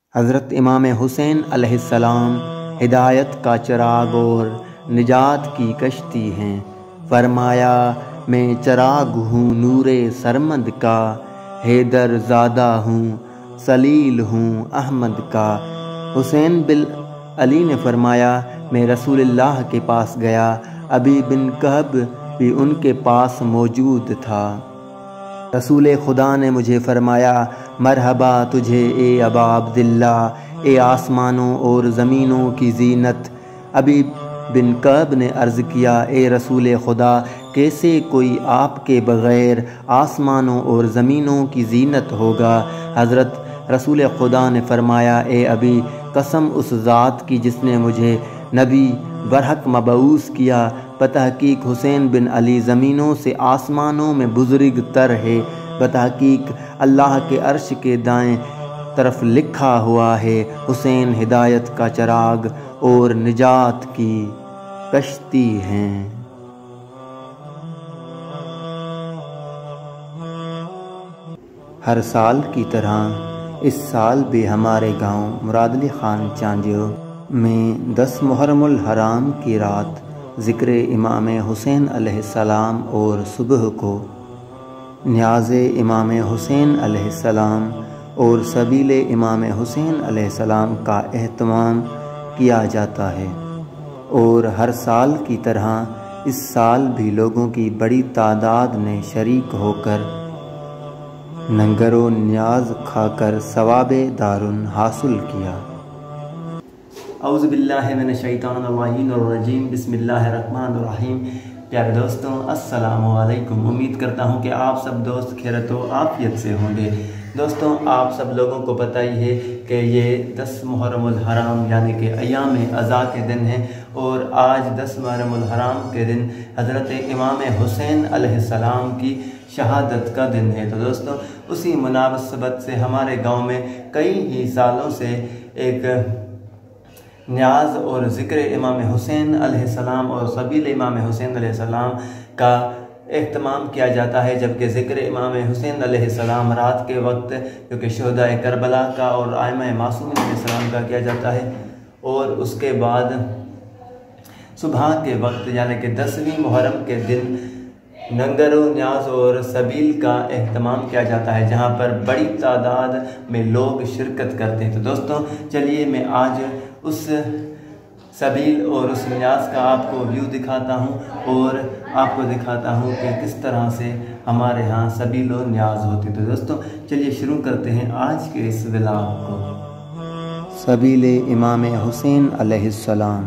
حضرت امام حسین علیہ السلام ہدایت کا چراغ اور نجات کی کشتی ہیں۔ فرمایا میں چراغ ہوں نور سرمد کا، حیدر زادہ ہوں سلیل ہوں احمد کا۔ حسین بن علی نے فرمایا میں رسول اللہ کے پاس گیا، ابی بن کعب بھی ان کے پاس موجود تھا۔ رسول خدا نے مجھے فرمایا مرحبا تجھے اے ابا عبداللہ، اے آسمانوں اور زمینوں کی زینت۔ ابی بن کعب نے عرض کیا اے رسول خدا، کیسے کوئی آپ کے بغیر آسمانوں اور زمینوں کی زینت ہوگا؟ حضرت رسول خدا نے فرمایا اے ابی، قسم اس ذات کی جس نے مجھے نبی برحق مبعوث کیا، بتحقیق حسین بن علی زمینوں سے آسمانوں میں بزرگ تر ہے، بتحقیق اللہ کے عرش کے دائیں طرف لکھا ہوا ہے حسین ہدایت کا چراغ اور نجات کی کشتی ہیں۔ ہر سال کی طرح اس سال بھی ہمارے گاؤں مراد علی خان چانجیو میں 10 محرم الحرام کی رات ذکر امام حسین علیہ السلام اور صبح کو نیاز امام حسین علیہ السلام اور سبیل امام حسین علیہ السلام کا اہتمام کیا جاتا ہے، اور ہر سال کی طرح اس سال بھی لوگوں کی بڑی تعداد نے شریک ہو کر لنگر و نیاز کھا کر ثواب دارن حاصل کیا۔ اعوذ باللہ من الشیطان الرجیم، بسم اللہ الرحمن الرحیم۔ پیارے دوستوں السلام علیکم، امید کرتا ہوں کہ آپ سب دوست خیرت و عافیت سے ہوں گے۔ دوستوں آپ سب لوگوں کو پتہ ہی ہے کہ یہ 10 محرم الحرام یعنی کہ ایام عزا کے دن ہیں، اور آج 10 محرم الحرام کے دن حضرت امام حسین علیہ السلام کی شہادت کا دن ہے۔ تو دوستوں اسی مناسبت سے ہمارے گاؤں میں کئی ہی سالوں سے ایک نیاز اور ذکر امام حسین علیہ السلام اور سبیل امام حسین علیہ السلام کا اہتمام کیا جاتا ہے، جبکہ ذکر امام حسین علیہ السلام رات کے وقت کیونکہ شہداء کربلا کا اور ائمہ معصومین علیہ السلام کا کیا جاتا ہے، اور اس کے بعد صبح کے وقت یعنی کہ 10ویں محرم کے دن لنگر و نیاز اور سبیل کا اہتمام کیا جاتا ہے، جہاں پر بڑی تعداد میں لوگ شرکت کرتے ہیں۔ تو دوستوں چلیے میں آج اس سبیل اور اس نیاز کا آپ کو ویو دکھاتا ہوں، اور آپ کو دکھاتا ہوں کہ کس طرح سے ہمارے ہاں سبیل و نیاز ہوتی۔ تو دوستوں چلیے شروع کرتے ہیں آج کے اس ولاگ کو۔ سبیل امام حسین علیہ السلام۔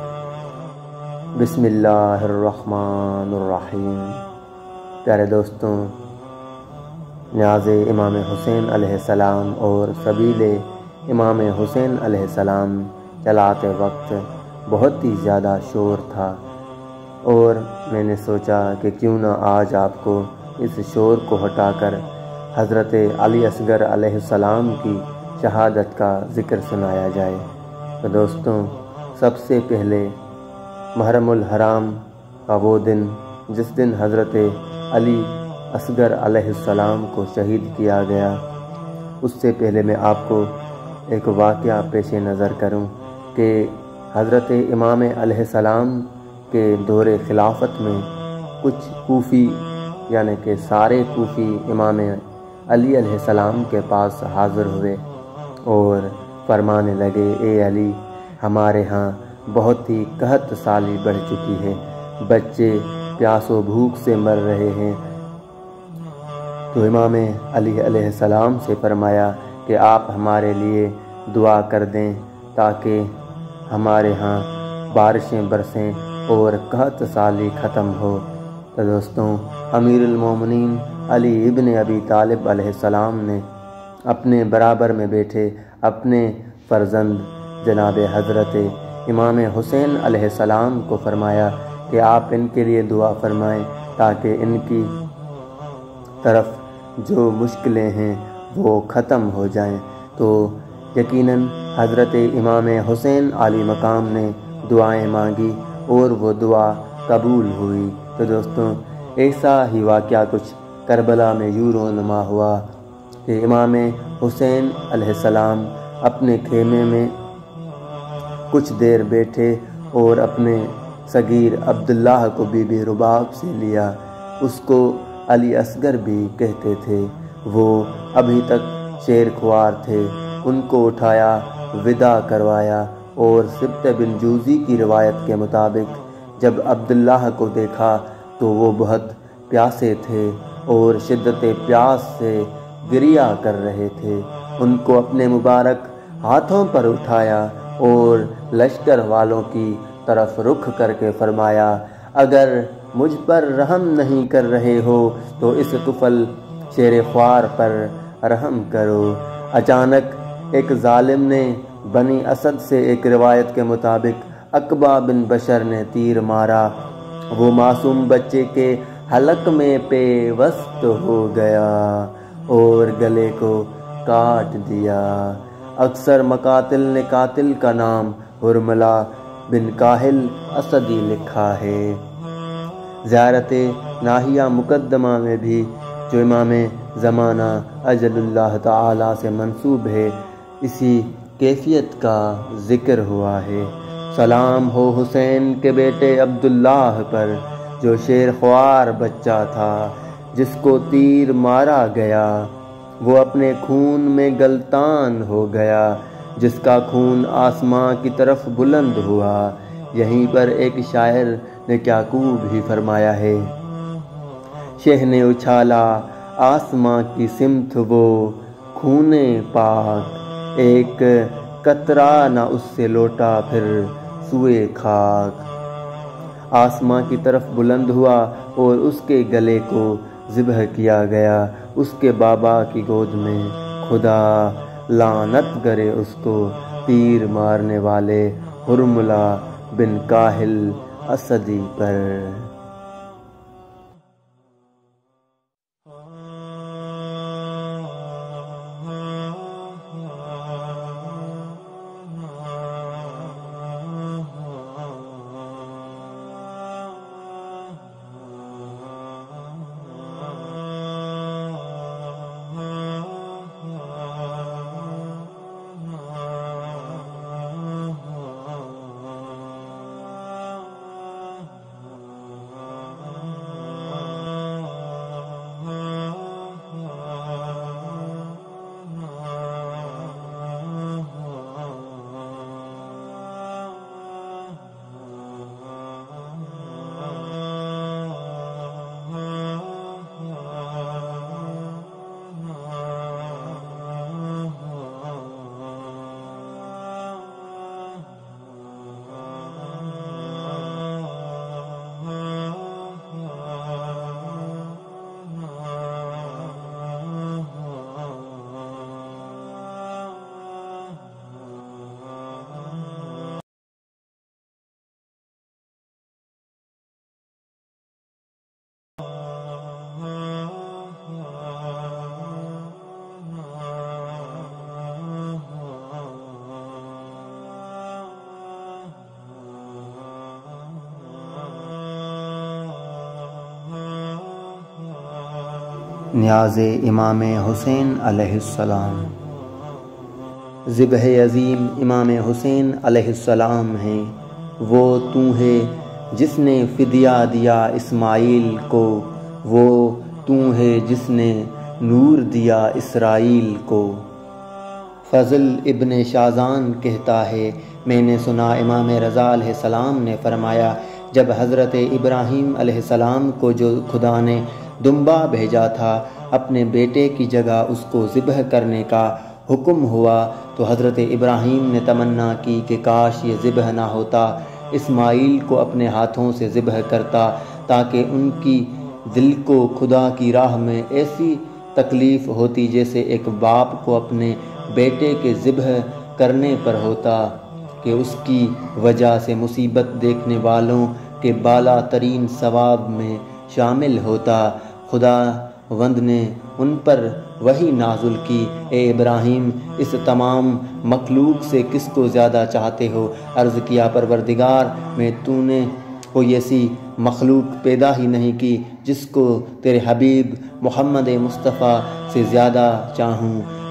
بسم اللہ الرحمن الرحیم۔ پیارے دوستوں نیاز امام حسین علیہ السلام اور سبیل امام حسین علیہ السلام چلاتے وقت بہت ہی زیادہ شور تھا، اور میں نے سوچا کہ کیوں نہ آج آپ کو اس شور کو ہٹا کر حضرت علی اصغر علیہ السلام کی شہادت کا ذکر سنایا جائے۔ تو دوستوں سب سے پہلے محرم الحرام کا وہ دن جس دن حضرت علی اصغر علیہ السلام کو شہید کیا گیا، اس سے پہلے میں آپ کو ایک واقعہ پیش نظر کروں کہ حضرت امام علیہ السلام کے دور خلافت میں کچھ کوفی یعنی کہ سارے کوفی امام علی علیہ السلام کے پاس حاضر ہوئے اور فرمانے لگے اے علی، ہمارے ہاں بہت ہی قحط سالی بڑھ چکی ہے، بچے پیاس و بھوک سے مر رہے ہیں۔ تو امام علی علیہ السلام سے فرمایا کہ آپ ہمارے لیے دعا کر دیں تاکہ ہمارے ہاں بارشیں برسیں اور قحط سالی ختم ہو۔ تو دوستوں امیر المومنین علی ابن ابی طالب علیہ السلام نے اپنے برابر میں بیٹھے اپنے فرزند جناب حضرت امام حسین علیہ السلام کو فرمایا کہ آپ ان کے لیے دعا فرمائیں تاکہ ان کی طرف جو مشکلیں ہیں وہ ختم ہو جائیں۔ تو یقیناً حضرت امام حسین علی مقام نے دعائیں مانگی اور وہ دعا قبول ہوئی۔ تو دوستوں ایسا ہی واقعہ کچھ کربلا میں یوں رونما ہوا کہ امام حسین علیہ السلام اپنے خیمے میں کچھ دیر بیٹھے اور اپنے صغیر عبداللہ کو بی بی رباب سے لیا۔ اس کو علی اصغر بھی کہتے تھے۔ وہ ابھی تک شیر خوار تھے۔ ان کو اٹھایا، وداع کروایا اور سبط بن جوزی کی روایت کے مطابق جب عبداللہ کو دیکھا تو وہ بہت پیاسے تھے اور شدت پیاس سے گریہ کر رہے تھے۔ ان کو اپنے مبارک ہاتھوں پر اٹھایا اور لشکر والوں کی طرف رخ کر کے فرمایا، اگر مجھ پر رحم نہیں کر رہے ہو تو اس طفل شیر خوار پر رحم کرو۔ اچانک ایک ظالم نے بنی اسد سے ایک روایت کے مطابق عقبہ بن بشر نے تیر مارا۔ وہ معصوم بچے کے حلق میں پیوست ہو گیا اور گلے کو کاٹ دیا۔ اکثر مقاتل نے قاتل کا نام حرملہ بن کاہل اسدی لکھا ہے۔ زیارت ناحیہ مقدمہ میں بھی جو امام زمانہ اجل اللہ تعالی سے منسوب ہے اسی کیفیت کا ذکر ہوا ہے۔ سلام ہو حسین کے بیٹے عبداللہ پر جو شیر خوار بچہ تھا جس کو تیر مارا گیا، وہ اپنے خون میں گلتان ہو گیا جس کا خون آسماں کی طرف بلند ہوا۔ یہیں پر ایک شاعر نے کیا خوب ہی فرمایا ہے، شہ نے اچھالا آسماں کی سمت وہ خون پاک، ایک قطرہ نہ اس سے لوٹا پھر سوئے خاک۔ آسماں کی طرف بلند ہوا اور اس کے گلے کو ذبح کیا گیا۔ اس کے بابا کی گود میں خدا لعنت کرے اس کو تیر مارنے والے حرملہ بن کاہل اسدی پر۔ نیاز امام حسین علیہ السلام۔ ذبح عظیم امام حسین علیہ السلام ہیں۔ وہ تو ہے جس نے فدیہ دیا اسماعیل کو، وہ تو ہے جس نے نور دیا اسرائیل کو۔ فضل ابن شازان کہتا ہے، میں نے سنا امام رضا علیہ السلام نے فرمایا، جب حضرت ابراہیم علیہ السلام کو جو خدا نے دمبا بھیجا تھا اپنے بیٹے کی جگہ اس کو ذبح کرنے کا حکم ہوا تو حضرت ابراہیم نے تمنا کی کہ کاش یہ ذبح نہ ہوتا، اسماعیل کو اپنے ہاتھوں سے ذبح کرتا، تاکہ ان کی دل کو خدا کی راہ میں ایسی تکلیف ہوتی جیسے ایک باپ کو اپنے بیٹے کے ذبح کرنے پر ہوتا کہ اس کی وجہ سے مصیبت دیکھنے والوں کے بالا ترین ثواب میں شامل ہوتا۔ خدا وند نے ان پر وحی نازل کی، اے ابراہیم اس تمام مخلوق سے کس کو زیادہ چاہتے ہو؟ عرض کیا پروردگار میں تو نے کوئی ایسی مخلوق پیدا ہی نہیں کی جس کو تیرے حبیب محمد مصطفیٰ سے زیادہ چاہوں۔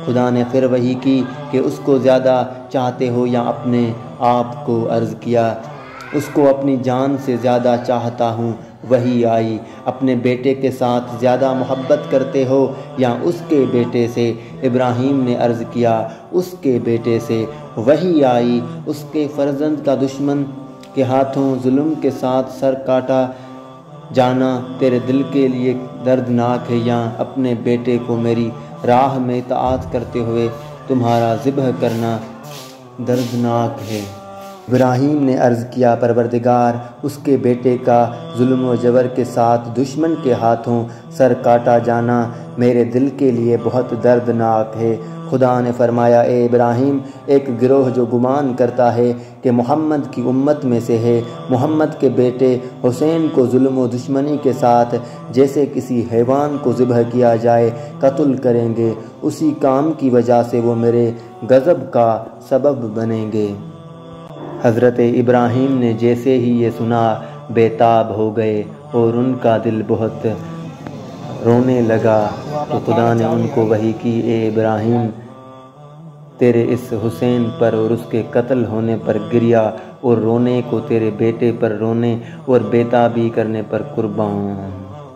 خدا نے پھر وحی کی کہ اس کو زیادہ چاہتے ہو یا اپنے آپ کو؟ عرض کیا اس کو اپنی جان سے زیادہ چاہتا ہوں۔ وحی آئی اپنے بیٹے کے ساتھ زیادہ محبت کرتے ہو یا اس کے بیٹے سے؟ ابراہیم نے عرض کیا اس کے بیٹے سے۔ وحی آئی اس کے فرزند کا دشمن کے ہاتھوں ظلم کے ساتھ سر کاٹا جانا تیرے دل کے لیے دردناک ہے یا اپنے بیٹے کو میری راہ میں اطاعت کرتے ہوئے تمہارا ذبح کرنا دردناک ہے؟ ابراہیم نے عرض کیا پروردگار اس کے بیٹے کا ظلم و جبر کے ساتھ دشمن کے ہاتھوں سر کاٹا جانا میرے دل کے لیے بہت دردناک ہے۔ خدا نے فرمایا اے ابراہیم ایک گروہ جو گمان کرتا ہے کہ محمد کی امت میں سے ہے محمد کے بیٹے حسین کو ظلم و دشمنی کے ساتھ جیسے کسی حیوان کو ذبح کیا جائے قتل کریں گے، اسی کام کی وجہ سے وہ میرے غضب کا سبب بنیں گے۔ حضرت ابراہیم نے جیسے ہی یہ سنا بے تاب ہو گئے اور ان کا دل بہت رونے لگا تو خدا نے ان کو وحی کی اے ابراہیم تیرے اس حسین پر اور اس کے قتل ہونے پر گریہ اور رونے کو تیرے بیٹے پر رونے اور بے تابی کرنے پر قربان۔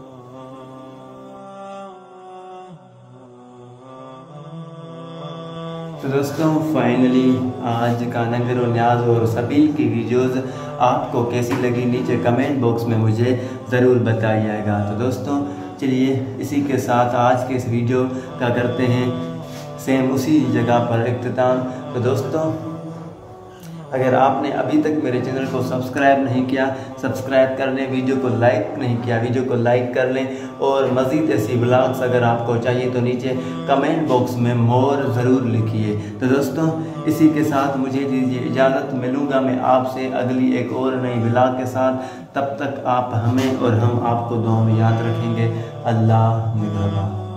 تو دوستوں فائنلی آج کا نگر و نیاز اور سبیل کی ویڈیوز آپ کو کیسی لگی نیچے کمنٹ باکس میں مجھے ضرور بتائیے گا۔ تو دوستوں چلیے اسی کے ساتھ آج کے اس ویڈیو کا کرتے ہیں سیم اسی جگہ پر اختتام۔ تو دوستوں اگر آپ نے ابھی تک میرے چینل کو سبسکرائب نہیں کیا سبسکرائب کر لیں، ویڈیو کو لائک نہیں کیا ویڈیو کو لائک کر لیں، اور مزید ایسی بلاگز اگر آپ کو چاہیے تو نیچے کمنٹ باکس میں مور ضرور لکھیے۔ تو دوستوں اسی کے ساتھ مجھے دیجیے اجازت، ملوں گا میں آپ سے اگلی ایک اور نئی بلاگ کے ساتھ۔ تب تک آپ ہمیں اور ہم آپ کو دعاؤں میں یاد رکھیں گے۔ اللہ نگہبان۔